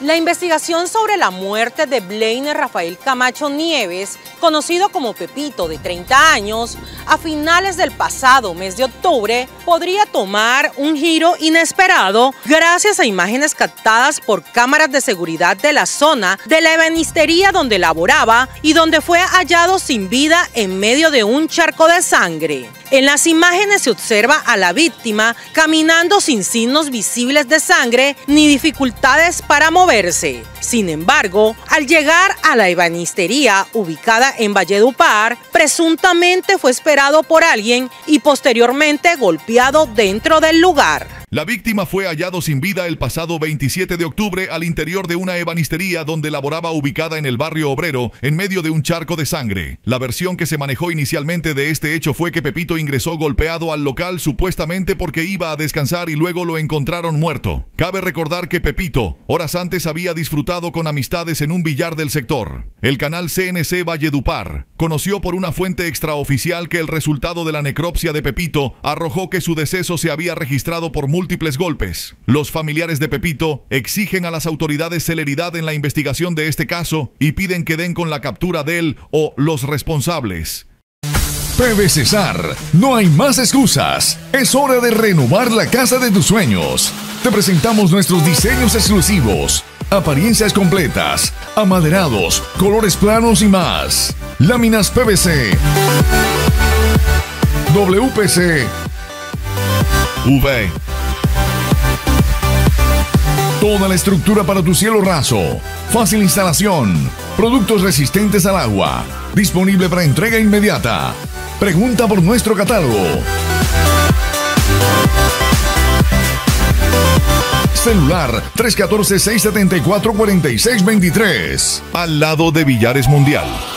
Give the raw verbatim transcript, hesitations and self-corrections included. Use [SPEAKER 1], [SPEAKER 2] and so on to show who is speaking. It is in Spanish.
[SPEAKER 1] La investigación sobre la muerte de Blaine Rafael Camacho Nieves, conocido como Pepito, de treinta años, a finales del pasado mes de octubre, podría tomar un giro inesperado gracias a imágenes captadas por cámaras de seguridad de la zona de la ebanistería donde laboraba y donde fue hallado sin vida en medio de un charco de sangre. En las imágenes se observa a la víctima caminando sin signos visibles de sangre ni dificultades para moverse. Sin embargo, al llegar a la ebanistería ubicada en Valledupar, presuntamente fue esperado por alguien y posteriormente golpeado dentro del lugar.
[SPEAKER 2] La víctima fue hallado sin vida el pasado veintisiete de octubre al interior de una ebanistería donde laboraba, ubicada en el barrio Obrero, en medio de un charco de sangre. La versión que se manejó inicialmente de este hecho fue que Pepito ingresó golpeado al local supuestamente porque iba a descansar y luego lo encontraron muerto. Cabe recordar que Pepito, horas antes, había disfrutado con amistades en un billar del sector. El canal C N C Valledupar conoció por una fuente extraoficial que el resultado de la necropsia de Pepito arrojó que su deceso se había registrado por múltiples golpes. Los familiares de Pepito exigen a las autoridades celeridad en la investigación de este caso y piden que den con la captura de él o los responsables.
[SPEAKER 3] P V Cesar, no hay más excusas. Es hora de renovar la casa de tus sueños. Te presentamos nuestros diseños exclusivos, apariencias completas, amaderados, colores planos y más. Láminas P V C, W P C,
[SPEAKER 2] U V.
[SPEAKER 3] Toda la estructura para tu cielo raso. Fácil instalación. Productos resistentes al agua. Disponible para entrega inmediata. Pregunta por nuestro catálogo. Celular tres uno cuatro, seis siete cuatro, cuatro seis dos tres.
[SPEAKER 2] Al lado de Billares Mundial.